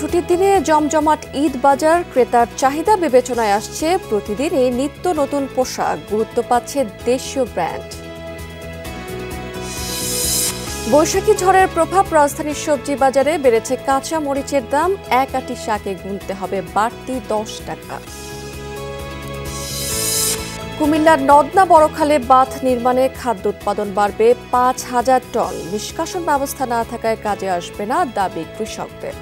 ছুটির দিনে জমজমাট ঈদ বাজার, ক্রেতার চাহিদা বিবেচনায় আসছে প্রতিদিনই নিত্য নতুন পোশাক, গুরুত্ব পাচ্ছে দেশীয় ব্র্যান্ড। বৈশাখী ঝড়ের প্রভাব, রাজধানীর সবজি বাজারে বেড়েছে কাঁচা মরিচের দাম, এক আঁটি শাকে গুনতে হবে বাড়তি 10 টাকা। কুমিল্লার নদনা বড়খালে বাঁধ নির্মাণে খাদ্য উৎপাদন বাড়বে 5,000 টন, নিষ্কাশন ব্যবস্থা না থাকায় কাজে আসবে না, দাবি কৃষকদের।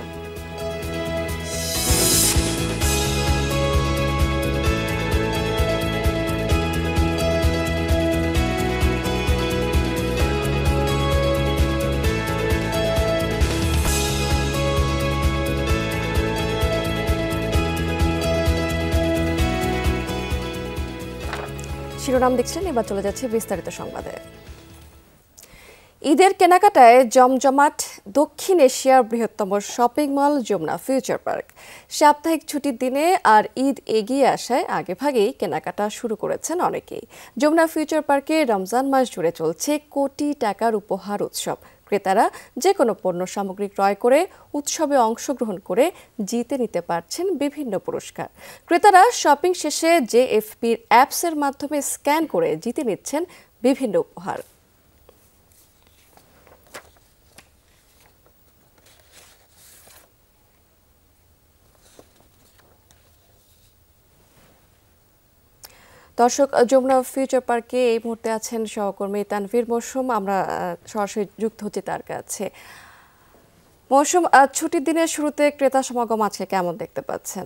শিরোনাম দেখছেন, এবার চলে যাচ্ছে বিস্তারিত সংবাদে। ঈদের কেনাকাটায় জমজমাট দক্ষিণ এশিয়ার বৃহত্তম shopping mall Jamuna future park. সাপ্তাহিক ছুটির দিনে আর ঈদ এগিয়ে আসায় আগেভাগেই কেনাকাটা শুরু করেছেন অনেকেই। যমুনা ফিউচার পার্কে রমজান মাস জুড়ে চলছে কোটি টাকার উপহার উৎসব। ক্রেতারা যে কোনো পণ্য সামগ্রী ক্রয় করে উৎসবে অংশগ্রহণ করে জিতে নিতে পারছেন বিভিন্ন পুরস্কার। ক্রেতারা শপিং শেষে জেএফপির অ্যাপসের মাধ্যমে স্ক্যান করে জিতে নিচ্ছেন বিভিন্ন উপহার। দর্শক, যমুনা ফিউচার পার্কে এই মুহূর্তে আছেন সহকর্মী তানভীর মৌসুম, আমরা সরাসরি যুক্ত হচ্ছি তার কাছে। মৌসুম, ছুটির দিনের শুরুতে ক্রেতা সমাগম আজকে কেমন দেখতে পাচ্ছেন?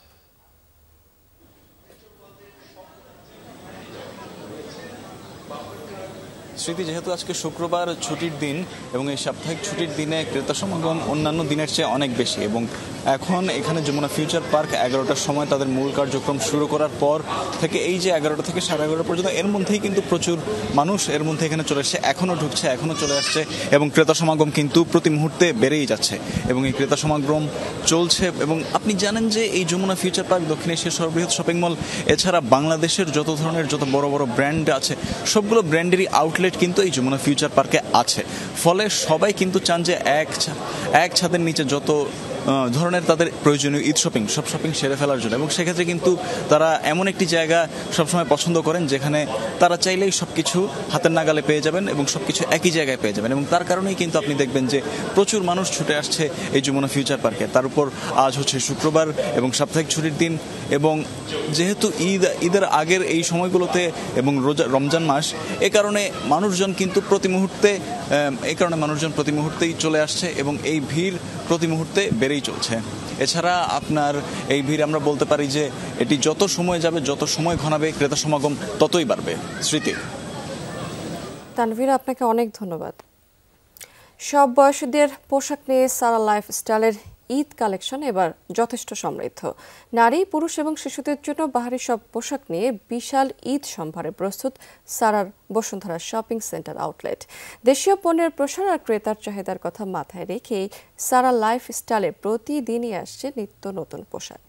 স্মৃতি, যেহেতু আজকে শুক্রবার ছুটির দিন এবং এই সাপ্তাহিক ছুটির দিনে ক্রেতা সমাগম অন্যান্য দিনের চেয়ে অনেক বেশি, এবং এখন এখানে যমুনা ফিউচার পার্ক 11টার সময় তাদের মূল কার্যক্রম শুরু করার পর থেকে এই যে 11টা থেকে 11:30 পর্যন্ত, এর মধ্যেই কিন্তু প্রচুর মানুষ এর মধ্যে এখানে চলে এসছে, এখনও ঢুকছে, এখনও চলে আসছে, এবং ক্রেতা সমাগম কিন্তু প্রতি মুহূর্তে বেড়েই যাচ্ছে এবং এই ক্রেতা সমাগম চলছে। এবং আপনি জানেন যে এই যমুনা ফিউচার পার্ক দক্ষিণ এশিয়ার সর্ববৃহৎ শপিং মল। এছাড়া বাংলাদেশের যত ধরনের যত বড় বড় ব্র্যান্ড আছে সবগুলো ব্র্যান্ডেরই আউটলেট কিন্তু এই যমুনা ফিউচার পার্কে আছে। ফলে সবাই কিন্তু চান যে এক ছাদের নিচে যত ধরনের তাদের প্রয়োজনীয় ঈদ শপিং, সব শপিং সেরে ফেলার জন্য, এবং সেক্ষেত্রে কিন্তু তারা এমন একটি জায়গা সবসময় পছন্দ করেন যেখানে তারা চাইলেই সবকিছু হাতের নাগালে পেয়ে যাবেন এবং সবকিছু একই জায়গায় পেয়ে যাবেন। এবং তার কারণেই কিন্তু আপনি দেখবেন যে প্রচুর মানুষ ছুটে আসছে এই যমুনা ফিউচার পার্কে। তার উপর আজ হচ্ছে শুক্রবার এবং সাপ্তাহিক ছুটির দিন, এবং যেহেতু ঈদের আগের এই সময়গুলোতে এবং রমজান মাস, এ কারণে মানুষজন কিন্তু প্রতি মুহূর্তেই চলে আসছে এবং এই ভিড় প্রতি মুহূর্তে বেড়েই চলছে। এছাড়া আপনার এই ভিড় আমরা বলতে পারি যে এটি যত সময় যাবে, যত সময় ঘনাবে, ক্রেতা সমাগম ততই বাড়বে। স্মৃতি। তানভীর, আপনাকে অনেক ধন্যবাদ। সব বয়সীদের পোশাক নিয়ে সারা লাইফস্টাইলের ঈদ কালেকশন এবার যথেষ্ট সমৃদ্ধ। নারী, পুরুষ এবং শিশুদের জন্য বাহারি সব পোশাক নিয়ে বিশাল ঈদ সম্ভারে প্রস্তুত সারার বসুন্ধরা শপিং সেন্টার আউটলেট। দেশীয় পণ্যের প্রসার আর ক্রেতার চাহিদার কথা মাথায় রেখে সারা লাইফস্টাইলে প্রতিদিনই আসছে নিত্য নতুন পোশাক।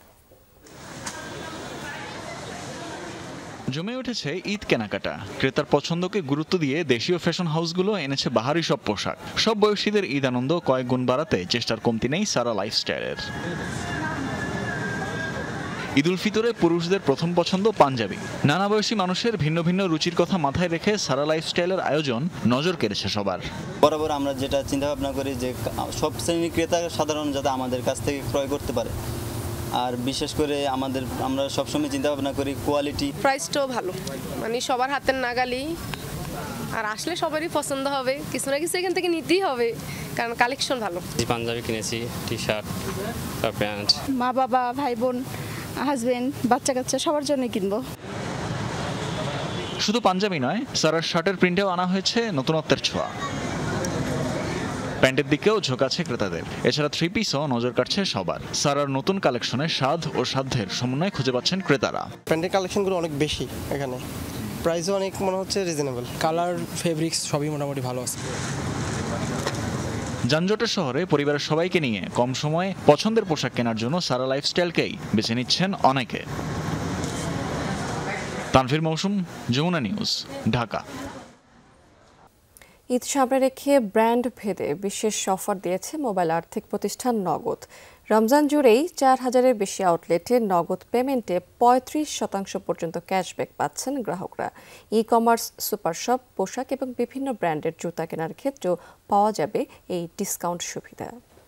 জমে উঠেছে ঈদ কেনাকাটা। ক্রেতার পছন্দকে গুরুত্ব দিয়ে দেশীয় ফ্যাশন হাউসগুলো এনেছে বাহারি সব পোশাক। সব বয়সীদের ঈদ আনন্দ কয়েক গুণ বাড়াতে চেষ্টার কমতি নেই সারা লাইফস্টাইলের। ঈদ উল ফিতরে পুরুষদের প্রথম পছন্দ পাঞ্জাবি। নানা বয়সী মানুষের ভিন্ন ভিন্ন রুচির কথা মাথায় রেখে সারা লাইফস্টাইলের আয়োজন নজর কেড়েছে সবার। বরাবর আমরা যেটা চিন্তা ভাবনা করি যে সব শ্রেণীর ক্রেতা সাধারণ যাতে আমাদের কাছ থেকে ক্রয় করতে পারে, আর বিশেষ করে আমরা সবসময় চিন্তা ভাবনা করি কোয়ালিটি, প্রাইসটাও ভালো, মানে সবার হাতের নাগালি, আর আসলে সবারই পছন্দ হবে। কিছু না কিছু এখান থেকে নিতেই হবে, কারণ কালেকশন ভালো। পাঞ্জাবি কিনেছি, টি শার্ট, প্যান্ট। মা বাবা, ভাই বোন, হাজবেন্ড, বাচ্চা কাচ্চা সবার জন্য কিনবো। শুধু পাঞ্জাবি নয়, সারার শার্টের প্রিন্টেও আনা হয়েছে নতুনত্বের ছোঁয়া। প্যান্টের দিকেও ঝোঁক আছে ক্রেতাদের। এছাড়া থ্রি পিসও নজর কাটছে সবার। সারার নতুন কালেকশনে স্বাদ ও সাধ্যের সমন্বয় খুঁজে পাচ্ছেন ক্রেতারা। প্যান্টের কালেকশনগুলো অনেক বেশি, এখানে প্রাইসও অনেক মনে হচ্ছে রিজনেবল। কালার, ফেব্রিক্স সবই মোটামুটি ভালো আছে। যানজটের শহরে পরিবারের সবাইকে নিয়ে কম সময়ে পছন্দের পোশাক কেনার জন্য সারা লাইফস্টাইলকেই বেছে নিচ্ছেন অনেকে। তানভীর মৌসুম, যমুনা নিউজ, ঢাকা। ঈদ সামনে রেখে ব্র্যান্ড ভেদে বিশেষ অফার দিয়েছে মোবাইল আর্থিক প্রতিষ্ঠান নগদ। রমজান জুড়েই 4,000-এর বেশি আউটলেটে নগদ পেমেন্টে 35% পর্যন্ত ক্যাশব্যাক পাচ্ছেন গ্রাহকরা। ই কমার্স, সুপার শপ, পোশাক এবং বিভিন্ন ব্র্যান্ডের জুতা কেনার ক্ষেত্রেও পাওয়া যাবে এই ডিসকাউন্ট সুবিধা।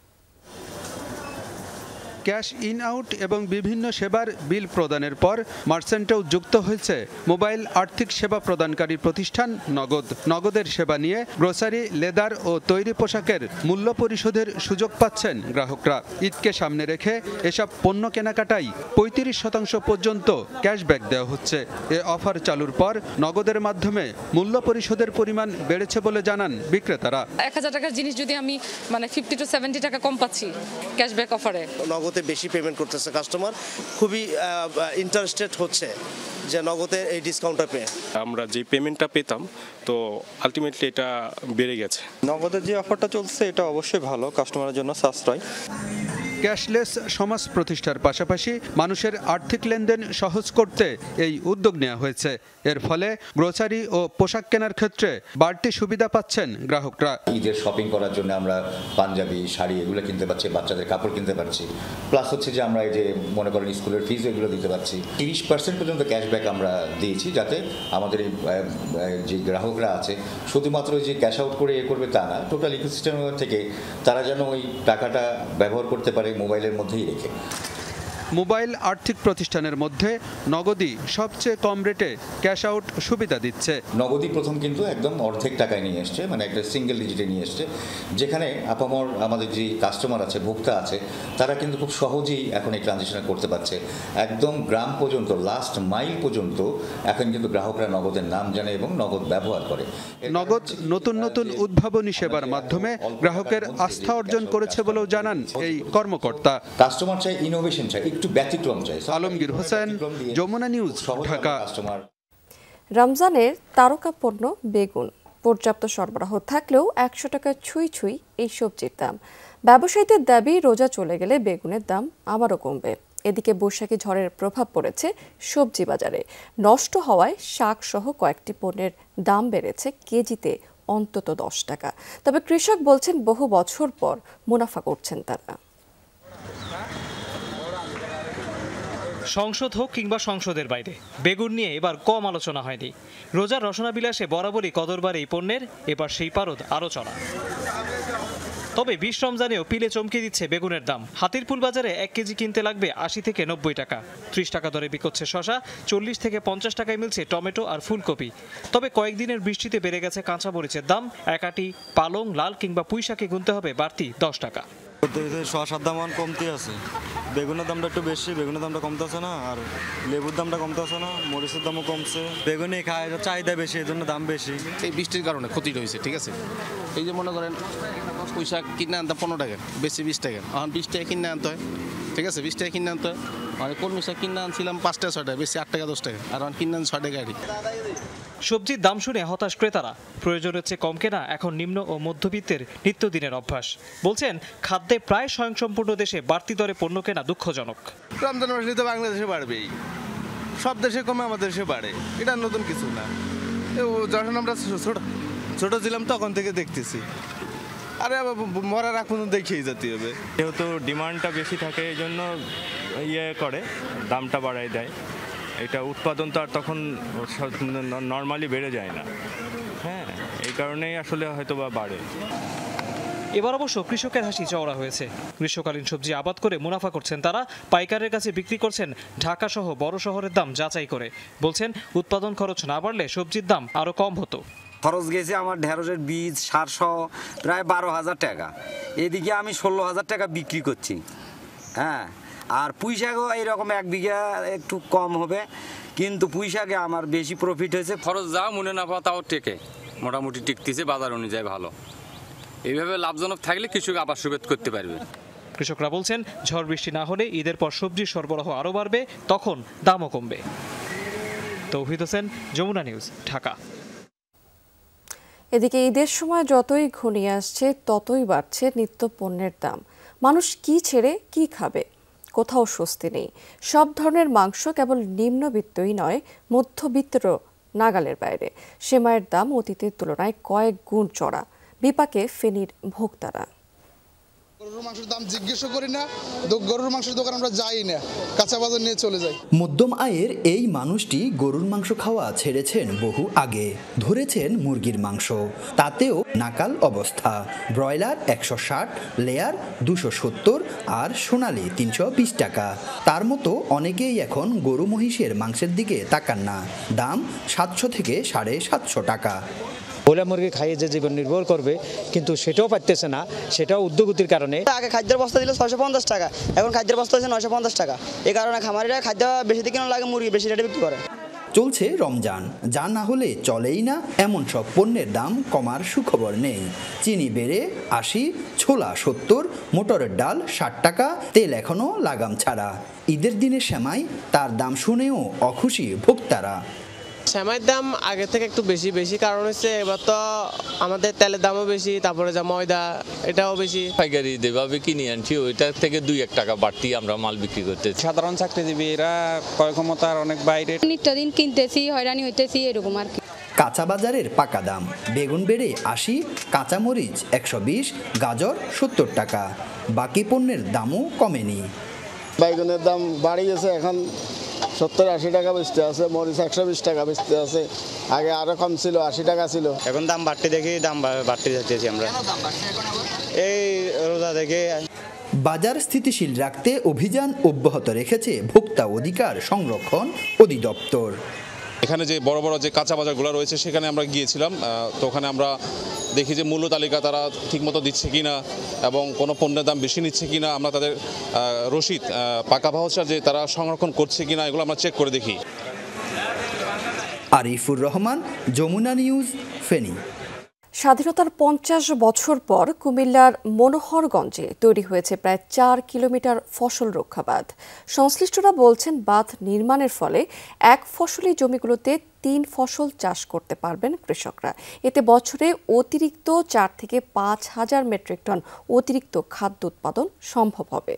ক্যাশ ইন আউট এবং বিভিন্ন সেবার বিল প্রদানের পর মার্চেন্টেও যুক্ত হয়েছে মোবাইল আর্থিক সেবা প্রদানকারী প্রতিষ্ঠান নগদ। নগদের সেবা নিয়ে গ্রোসারি, লেদার ও তৈরি পোশাকের মূল্য পরিশোধের সুযোগ পাচ্ছেন গ্রাহকরা। ঈদকে সামনে রেখে এসব পণ্য কেনাকাটায় 35% পর্যন্ত ক্যাশব্যাক দেওয়া হচ্ছে। এ অফার চালুর পর নগদের মাধ্যমে মূল্য পরিশোধের পরিমাণ বেড়েছে বলে জানান বিক্রেতারা। 1,000 টাকার জিনিস যদি আমি 50 to 70 টাকা কম পাচ্ছি ক্যাশব্যাক অফারে। বেশি পেমেন্ট করতেছে কাস্টমার, খুবই ইন্টারেস্টেড হচ্ছে যে নগদের এই ডিসকাউন্টটা পেয়ে। আমরা যে পেমেন্টটা পেতাম তো আলটিমেটলি এটা বেড়ে গেছে। নগদের যে অফারটা চলছে এটা অবশ্যই ভালো, কাস্টমারের জন্য সাশ্রয়। ক্যাশলেস সমাজ প্রতিষ্ঠার পাশাপাশি মানুষের আর্থিক লেনদেন সহজ করতে এই উদ্যোগ নেওয়া হয়েছে। এর ফলে গ্রোসারি ও পোশাক কেনার ক্ষেত্রে বাড়তি সুবিধা পাচ্ছেন গ্রাহকরা। ঈদের শপিং করার জন্য আমরা পাঞ্জাবি, শাড়ি এগুলো কিনতে পারছি, বাচ্চাদের কাপড় কিনতে পারছি। প্লাস হচ্ছে যে আমরা এই যে মনে করেন স্কুলের ফিজ এগুলো দিতে পারছি। 30% পর্যন্ত ক্যাশব্যাক আমরা দিয়েছি, যাতে আমাদের এই যে গ্রাহকরা আছে শুধুমাত্র যে ক্যাশ আউট করে করবে তা না, টোটাল ইকোসিস্টেম থেকে তারা যেন ওই টাকাটা ব্যবহার করতে পারে মোবাইলের মধ্যেই রেখে। মোবাইল আর্থিক প্রতিষ্ঠানের মধ্যে নগদই সবচেয়ে কম রেটে ক্যাশ আউট সুবিধা দিচ্ছে। নগদই প্রথম কিন্তু একদম অর্ধেক টাকায় নিয়ে এসছে, মানে একটা সিঙ্গেল ডিজিটে নিয়ে এসছে, যেখানে আপামর আমাদের যে কাস্টমার আছে, ভোক্তা আছে, তারা কিন্তু খুব সহজেই এখন এই ট্রানজেকশন করতে পারছে। একদম গ্রাম পর্যন্ত, লাস্ট মাইল পর্যন্ত এখন কিন্তু গ্রাহকরা নগদের নাম জানে এবং নগদ ব্যবহার করে। নগদ নতুন নতুন উদ্ভাবনী সেবার মাধ্যমে গ্রাহকের আস্থা অর্জন করেছে বলেও জানান এই কর্মকর্তা। কাস্টমার চাই ইনোভেশন, চাই একটু ব্যতিক্রম চাই। আলমগীর হোসেন, যমুনা নিউজ, ঢাকা। রমজানের তারকা পণ্য বেগুন পর্যাপ্ত সরবরাহ থাকলেও 100 টাকা ছুঁই ছুঁই এই সবজির দাম। ব্যবসায়ীদের দাবি রোজা চলে গেলে বেগুনের দাম আবারও কমবে। এদিকে বৈশাখী ঝড়ের প্রভাব পড়েছে সবজি বাজারে। নষ্ট হওয়ায় শাকসহ কয়েকটি পণ্যের দাম বেড়েছে কেজিতে অন্তত 10 টাকা। তবে কৃষক বলছেন বহু বছর পর মুনাফা করছেন তারা। সংসদ হোক কিংবা সংসদের বাইরে বেগুন নিয়ে এবার কম আলোচনা হয়নি। রোজার রসনা বিলাসে বরাবরই কদরবার এই পণ্যের, এবার সেই পারদ আরও চড়া। তবে 20 রমজানেও পিলে চমকে দিচ্ছে বেগুনের দাম। হাতিরপুল বাজারে 1 কেজি কিনতে লাগবে 80 থেকে 90 টাকা। 30 টাকা দরে বিকোচ্ছে শসা, 40 থেকে 50 টাকায় মিলছে টমেটো আর ফুলকপি। তবে কয়েকদিনের বৃষ্টিতে বেড়ে গেছে কাঁচা মরিচের দাম। একাটি পালং, লাল কিংবা পুঁই শাকে গুনতে হবে বাড়তি 10 টাকা। শসার দাম কমতে আছে, বেগুনের দামটা একটু বেশি, বেগুনের দামটা কমতেছে না, আর লেবুর দামটা কমতেছে না, মরিচের দামও কমছে। বেগুনে খায় চাহিদা বেশি, এই জন্য দাম বেশি। এই বৃষ্টির কারণে ক্ষতি হয়েছে, ঠিক আছে। এই যে মনে করেন পুঁই শাক কিনে আনতে 15 টাকা, বেশি 20 টাকা, এখন 20 টাকা কিনে আনতে হয়, ঠিক আছে, 20 টাকা কিনে আনতে হয়। মানে কলমি শাক কিনে আনছিলাম 5 টাকা 6 টাকা, বেশি 8 টাকা 10 টাকা, আর এখন কিনে আন 6 টাকা। সবজির দাম শুনে হতাশ ক্রেতারা। প্রয়োজন হচ্ছে কম কেনা এখন নিম্ন ও মধ্যবিত্তের নিত্যদিনের অভ্যাস। বলছেন খাদ্যে প্রায় স্বয়ংসম্পূর্ণ দেশে বাড়তি দরে পণ্য কেনা দুঃখজনক। রমজান মাসে তো বাংলাদেশে বাড়বেই, সব দেশে কমে আমাদের দেশে বাড়ে, এটা নতুন কিছু না। যখন আমরা ছোট ছিলাম তখন থেকে দেখতেছি, আরে মরার এখন দেখেই যেতে হবে। যেহেতু ডিমান্ডটা বেশি থাকে এই জন্য করে দামটা বাড়াই দেয়। এটা উৎপাদন তো আর তখন নর্মালি বেড়ে যায় না, হ্যাঁ, এই কারণেই আসলে হয়তো বা বাড়ে। এবার অবশ্য কৃষকের হাসি চওড়া হয়েছে। গ্রীষ্মকালীন সবজি আবাদ করে মুনাফা করছেন তারা। পাইকারের কাছে বিক্রি করছেন ঢাকা সহ বড় শহরের দাম যাচাই করে। বলছেন উৎপাদন খরচ না বাড়লে সবজির দাম আরও কম হতো। খরচ গেছে আমার ঢেঁড়সের বীজ, সার সহ প্রায় 12,000 টাকা। এদিকে আমি 16,000 টাকা বিক্রি করছি, হ্যাঁ। আর পুঁই শাকও এইরকম 1 বিঘা একটু কম হবে, কিন্তু পুঁই শাকে আমার বেশি প্রফিট হয়েছে। খরচ যা মনে না পাওয়া তাও টেকে, মোটামুটি টিকতেছে, বাজার অনুযায়ী ভালো। এইভাবে লাভজনক থাকলে কৃষক আবার সুবেদ করতে পারবে। কৃষকরা বলছেন ঝড় বৃষ্টি না হলে ঈদের পর সবজির সরবরাহ আরও বাড়বে, তখন দামও কমবে। তৌহিদ হোসেন, যমুনা নিউজ, ঢাকা। এদিকে ঈদের সময় যতই ঘনিয়ে আসছে ততই বাড়ছে নিত্য পণ্যের দাম। মানুষ কি ছেড়ে কি খাবে, কোথাও স্বস্তি নেই। সব ধরনের মাংস কেবল নিম্নবিত্তই নয়, মধ্যবিত্তেরও নাগালের বাইরে। সেমাইয়ের দাম অতীতের তুলনায় কয়েক গুণ চড়া। বিপাকে ফেনীর ভোক্তারা। গরুর মাংসের দাম জিজ্ঞেস করি না, গরুর মাংসের দোকান আমরা যাই না, কাঁচা বাজার নিয়ে চলে যাই। মধ্যম আয়ের এই মানুষটি গরুর মাংস খাওয়া ছেড়েছেন বহু আগে, ধরেছেন মুরগির মাংস, তাতেও নাকাল অবস্থা। ব্রয়লার 160, লেয়ার 270 আর সোনালি 320 টাকা। তার মতো অনেকেই এখন গরু মহিষের মাংসের দিকে তাকান না। দাম 700 থেকে 750 টাকা। ব্রয়লার মুরগি খাইয়ে যে জীবন নির্ভর করবে, কিন্তু সেটাও পারতেছে না, সেটাও উদ্যোগতির কারণে। আগে খাদ্যের বস্তা দিল 650 টাকা, এখন খাদ্যের বস্তা হচ্ছে 950 টাকা। এই কারণে খামারিরা খাদ্য বেশি দিকে লাগে, মুরগি বেশি রেটে বিক্রি করে। চলছে রমজান, যা না হলে চলেই না, এমন সব পণ্যের দাম কমার সুখবর নেই। চিনি বেড়ে 80, ছোলা 70, মোটরের ডাল 60 টাকা, তেল এখনো লাগাম ছাড়া। ঈদের দিনে সেমাই, তার দাম শুনেও অখুশি ভোক্তারা। সেমাইয়ের দাম আগে থেকে একটু বেশি কারণ হচ্ছে এবার তো আমাদের তেলের দামও বেশি, তারপরে যা ময়দা এটাও বেশি। পাইকারি যেভাবে কিনে আনছি ওইটার থেকে 2-1 টাকা বাড়তি আমরা মাল বিক্রি করতে। সাধারণ চাকরিজীবী এরা ক্রয় ক্ষমতার অনেক বাইরে, নিত্যদিন কিনতেছি, হয়রানি হইতেছি, এরকম আর কি। কাঁচা বাজারের পাকা দাম, বেগুন বেড়ে 80, কাঁচামরিচ 120, গাজর 70 টাকা। বাকি পণ্যের দামও কমেনি। বেগুনের দাম বাড়িয়েছে, এখন 70-80 টাকা বেচতে আছে, মরিচ 120 টাকা বেচতে আছে। আগে আরো কম ছিল, 80 টাকা ছিল। এখন দাম বাড়তে দেখি দাম বাড়তে যাচ্ছি আমরা এই রোজা দেখে। বাজার স্থিতিশীল রাখতে অভিযান অব্যাহত রেখেছে ভোক্তা অধিকার সংরক্ষণ অধিদপ্তর। এখানে যে বড় বড় যে কাঁচা বাজারগুলো রয়েছে সেখানে আমরা গিয়েছিলাম, তো ওখানে আমরা দেখি যে মূল্য তালিকা তারা ঠিকমতো দিচ্ছে কিনা এবং কোনো পণ্যের দাম বেশি নিচ্ছে কিনা, আমরা তাদের রসিদ পাকা ভাউচার যে তারা সংরক্ষণ করছে কিনা এগুলো আমরা চেক করে দেখি। আরিফুর রহমান, যমুনা নিউজ, ফেনী। স্বাধীনতার 50 বছর পর কুমিল্লার মনোহরগঞ্জে তৈরি হয়েছে প্রায় 4 কিলোমিটার ফসল রক্ষা বাঁধ। সংশ্লিষ্টরা বলছেন বাঁধ নির্মাণের ফলে এক ফসলি জমিগুলোতে 3 ফসল চাষ করতে পারবেন কৃষকরা। এতে বছরে অতিরিক্ত 4 থেকে 5 হাজার মেট্রিক টন অতিরিক্ত খাদ্য উৎপাদন সম্ভব হবে।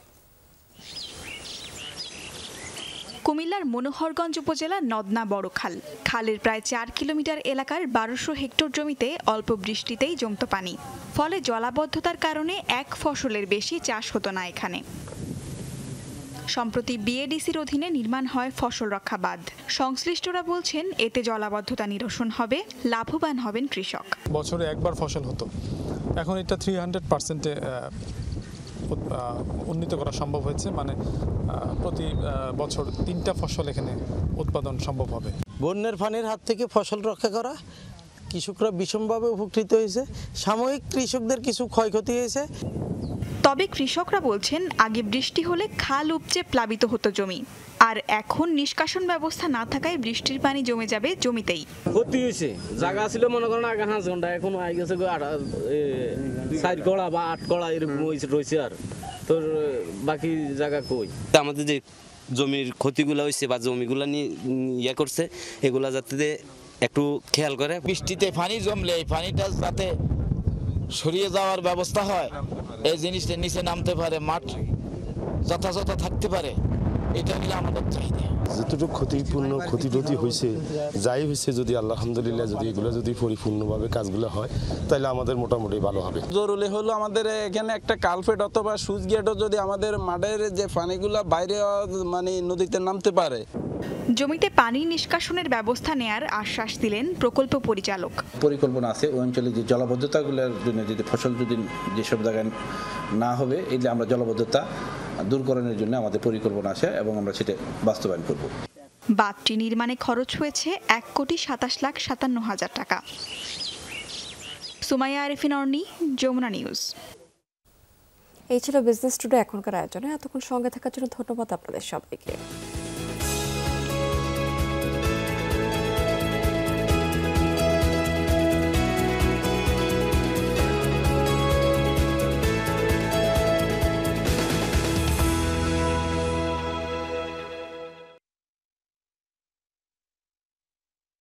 কুমিল্লার মনোহরগঞ্জ উপজেলার নদনা বড় খাল, খালের প্রায় 4 কিলোমিটার এলাকার 1200 হেক্টর জমিতে অল্প বৃষ্টিতেই জমত পানি। ফলে জলাবদ্ধতার কারণে এক ফসলের বেশি চাষ হতো না এখানে। সম্প্রতি বিএডিসির অধীনে নির্মাণ হয় ফসল রক্ষা বাঁধ। সংশ্লিষ্টরা বলছেন এতে জলাবদ্ধতা নিরসন হবে, লাভবান হবেন কৃষক। বছরে একবার ফসল হতো, এখন এটা 300% উন্নীত করা সম্ভব হয়েছে, মানে প্রতি বছর 3টা ফসল এখানে উৎপাদন সম্ভব হবে। বন্যার পানির হাত থেকে ফসল রক্ষা করা, কৃষকরা বিষমভাবে উপকৃত হয়েছে, সাময়িক কৃষকদের কিছু ক্ষয়ক্ষতি হয়েছে। তবে কৃষকরা বলছেন আগে বৃষ্টি হলে খাল উপচে প্লাবিত হতো জমি, আর এখন নিষ্কাশন ব্যবস্থা না থাকায় বৃষ্টির পানি জমে যাবে জমিতেই। ক্ষতি হয়েছে, জায়গা ছিল মনে করেন আগে 5 ঘন্টা, এখন হয়ে গেছে 4 কড়া বা 8 কড়া এরকম রয়েছে, আর তোর বাকি জায়গা কই। আমাদের যে জমির ক্ষতিগুলো হয়েছে বা জমিগুলো নিয়ে ইয়ে করছে, এগুলা যাতে একটু খেয়াল করে। বৃষ্টিতে পানি জমলে এই পানিটা যাতে সরিয়ে যাওয়ার ব্যবস্থা হয়, এই জিনিসটা নিচে নামতে পারে, মাঠ যথাযথ থাকতে পারে, এটা হলো আমাদের চাহিদা। যতটুকু ক্ষতিপূর্ণ হয়েছে, যাই হয়েছে, যদি আলহামদুলিল্লাহ যদি এগুলো যদি পরিপূর্ণভাবে কাজগুলো হয় তাহলে আমাদের মোটামুটি ভালো হবে। জরুরি হলো আমাদের এখানে একটা কালপেট অথবা সুইচ গেটও যদি আমাদের মাঠের যে পানিগুলো বাইরে মানে নদীতে নামতে পারে। জমিতে পানি নিষ্কাশনের ব্যবস্থা নেয়ার আশ্বাস দিলেন প্রকল্প পরিচালক। পরিকল্পনা আছে ওই অঞ্চলে যে জলাবদ্ধতাগুলোর জন্য যদি ফসল যদি যেসব জায়গায় না হবে, এই যে আমরা জলাবদ্ধতা দূরকরণের জন্য আমাদের পরিকল্পনা আছে এবং আমরা সেটা বাস্তবায়ন করব। বাঁধটি নির্মাণে খরচ হয়েছে 1,27,57,000 টাকা। সুমাইয়া আরিফিন অর্নি, যমুনা নিউজ। এই ছিল বিজনেস টুডে এখনকার আয়োজনে। এতক্ষণ সঙ্গে থাকার জন্য ধন্যবাদ আপনাদের সবাইকে।